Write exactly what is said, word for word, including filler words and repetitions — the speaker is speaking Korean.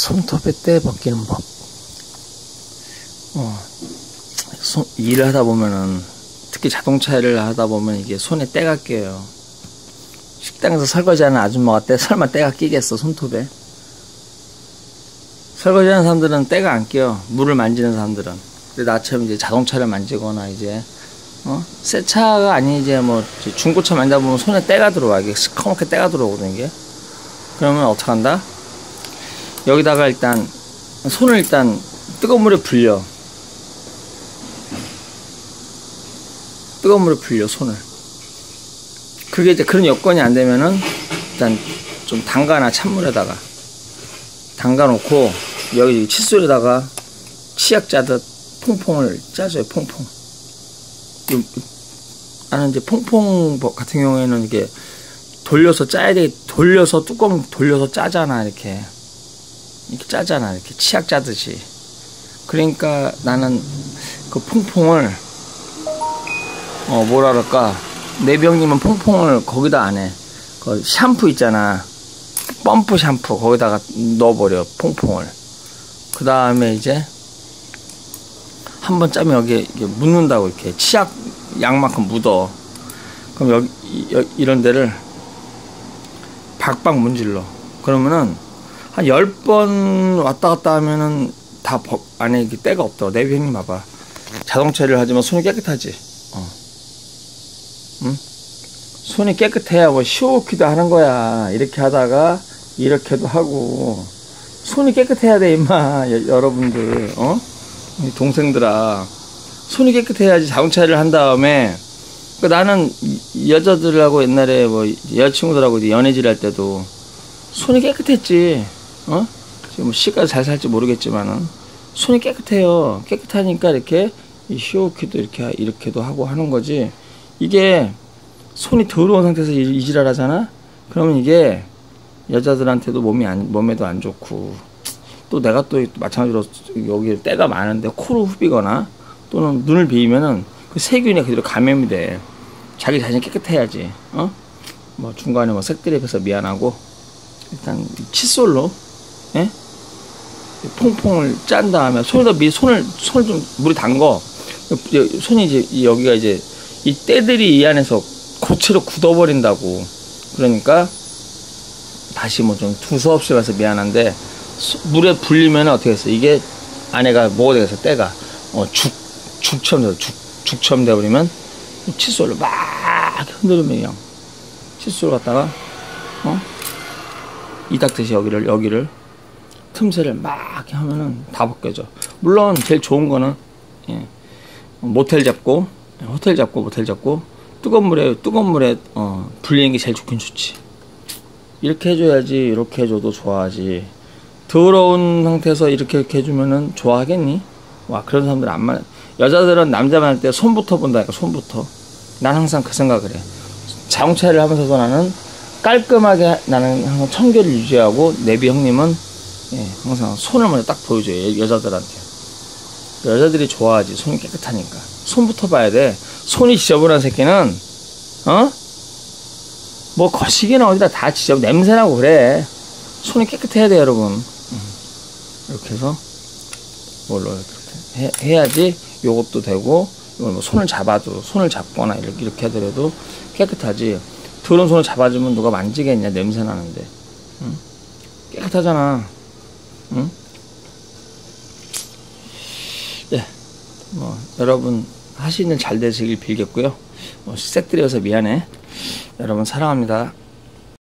손톱에 때 벗기는 법. 어, 손, 일을 하다 보면은, 특히 자동차 일을 하다 보면 이게 손에 때가 껴요. 식당에서 설거지하는 아줌마가 때, 설마 때가 끼겠어, 손톱에? 설거지하는 사람들은 때가 안 껴. 물을 만지는 사람들은. 근데 나처럼 이제 자동차를 만지거나 이제, 어? 새 차가 아니, 이제 뭐, 중고차 만지다 보면 손에 때가 들어와. 이게 시커멓게 때가 들어오거든, 이게. 그러면 어떡한다? 여기다가 일단, 손을 일단 뜨거운 물에 불려. 뜨거운 물에 불려, 손을. 그게 이제 그런 여건이 안 되면은, 일단 좀 담가놔, 찬물에다가. 담가 놓고, 여기 칫솔에다가 치약 짜듯 퐁퐁을 짜줘요, 퐁퐁. 나는 이제 퐁퐁 같은 경우에는 이게 돌려서 짜야 돼. 돌려서 뚜껑 돌려서 짜잖아, 이렇게. 이렇게 짜잖아, 이렇게 치약 짜듯이. 그러니까 나는 그 퐁퐁을, 어, 뭐라 그럴까. 내병님은 퐁퐁을 거기다 안 해. 그 샴푸 있잖아. 펌프 샴푸 거기다가 넣어버려, 퐁퐁을. 그 다음에 이제 한 번 짜면 여기에 이게 묻는다고, 이렇게 치약 양만큼 묻어. 그럼 여기 이, 이런 데를 박박 문질러. 그러면은 한 열 번 왔다 갔다 하면은 다 버, 안에 이게 때가 없더라고. 내비 형님 봐봐. 자동차를 하지만 손이 깨끗하지. 어. 응? 손이 깨끗해야 뭐 시오키도 하는 거야. 이렇게 하다가 이렇게도 하고. 손이 깨끗해야 돼, 임마. 여, 여러분들, 어? 동생들아. 손이 깨끗해야지 자동차를 한 다음에. 그 나는 여자들하고 옛날에 뭐 여자친구들하고 연애질 할 때도 손이 깨끗했지. 어? 지금 시가 잘 살지 모르겠지만은 손이 깨끗해요. 깨끗하니까 이렇게 시오키도 이렇게 이렇게도 하고 하는 거지. 이게 손이 더러운 상태에서 이지랄 하잖아? 그러면 이게 여자들한테도 몸이 안, 몸에도 안 좋고, 또 내가 또 마찬가지로 여기 때가 많은데 코를 후비거나 또는 눈을 비비면은 그 세균이 그대로 감염이 돼. 자기 자신이 깨끗해야지. 어? 뭐 중간에 뭐 색드립해서 미안하고, 일단 칫솔로, 예? 퐁퐁을 짠 다음에 손에다 미, 손을, 손을 좀 물에 담궈. 손이 이제 여기가 이제 이 때들이 이 안에서 고체로 굳어버린다고. 그러니까 다시 뭐 좀 두서없이 가서 미안한데, 물에 불리면 어떻게 했어? 이게 안에가 뭐가 되겠어? 때가 어, 죽 죽처럼 돼, 죽 죽처럼 돼버리면 칫솔로 막 흔들면 그냥 칫솔 갖다가 어 이닥듯이 여기를 여기를 틈새를 막 이렇게 하면은 다 벗겨져. 물론 제일 좋은 거는 예, 모텔 잡고 호텔 잡고 모텔 잡고 뜨거운 물에 뜨거운 물에 어, 불리는 게 제일 좋긴 좋지. 이렇게 해줘야지. 이렇게 해줘도 좋아하지. 더러운 상태에서 이렇게 이렇게 해주면은 좋아하겠니? 와, 그런 사람들 안 말. 여자들은 남자 만날 때 손부터 본다니까, 손부터. 난 항상 그 생각을 해. 자동차를 하면서도 나는 깔끔하게 나는 항상 청결을 유지하고, 내비 형님은 예, 항상 손을 먼저 딱 보여줘요, 여자들한테. 여자들이 좋아하지, 손이 깨끗하니까. 손부터 봐야 돼. 손이 지저분한 새끼는 어? 뭐 거시기나 어디다 다 지저분, 냄새나고 그래. 손이 깨끗해야 돼, 여러분. 이렇게 해서 뭘로 이렇게 해, 해야지 요것도 되고, 이걸 뭐 손을 잡아도, 손을 잡거나 이렇게, 이렇게 하더라도 깨끗하지. 더러운 손을 잡아주면 누가 만지겠냐, 냄새 나는데. 응? 깨끗하잖아. 응? 예, 뭐 여러분 하시는 일 잘 되시길 빌겠고요. 뭐 색드려서 미안해. 여러분 사랑합니다.